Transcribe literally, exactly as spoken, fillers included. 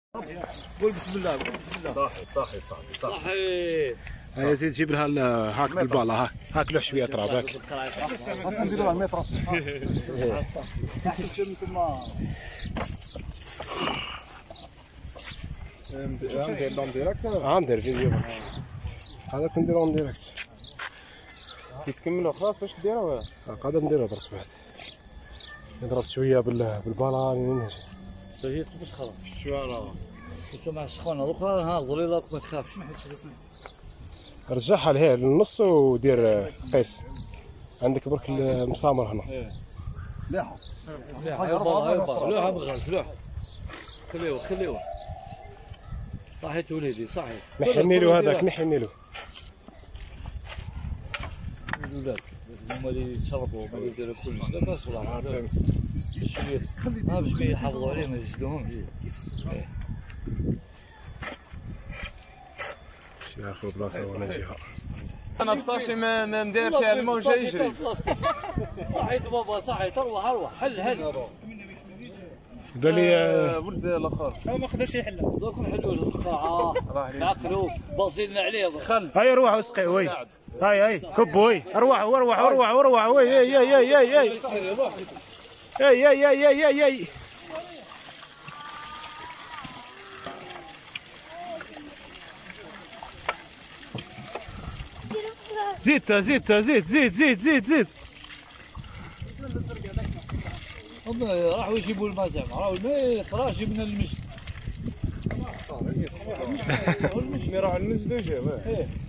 قول بسم الله قول بسم الله. صحيح صحيح صحيح صحيح. ها يا سيدي جيب لها هاك بالبالا هاك هاك له شويه تراب هاك. خاصنا نديروا على المتر الصح. ندير لهم ديريكت. اه ندير فيديو هذا كنديرهم ديريكت كي تكملوا خلاص باش ديروها. قادر نديرها درك بعد ضربت شويه بالبالا راني نجي. هي تبش خلاص شو انا شو مع السخونه الاخرى ها ظليلك ما تخافش. رجعها لهيه للنص ودير قيس عندك برك المسامر هنا. مليحه مليحه يبا يبا لوحه بغاز لوحه خليوه خليوه صحيت وليدي صحيت. نحني له هذاك نحني له الولاد هما اللي يشربوا هما اللي يديروا كلش لاباس ولا شويه ما باش يحافظوا عليه ما يجلدوهمش. شي يعرفوا بلاصه وانا جهه. انا بصاشي ما ندير فيها الماء وجاي يجري. صحيت بابا صحيت اروح اروح حل حل. قال لي ولد الاخر هو ما قدرش يحل. دوك نحلوا القاعه نعقلوا باصين عليه خل. هاي روح اسقي وي هاي هاي كب وي اروح اروح اروح اروح وي اي اي اي اي اي اي اي اي اي اي اي زيد زيد زيد زيد زيد زيد زيد هم راحوا يجيبوا الماء زعما راهو الماء يطراش من المجد. المجد راح المجد وجاب.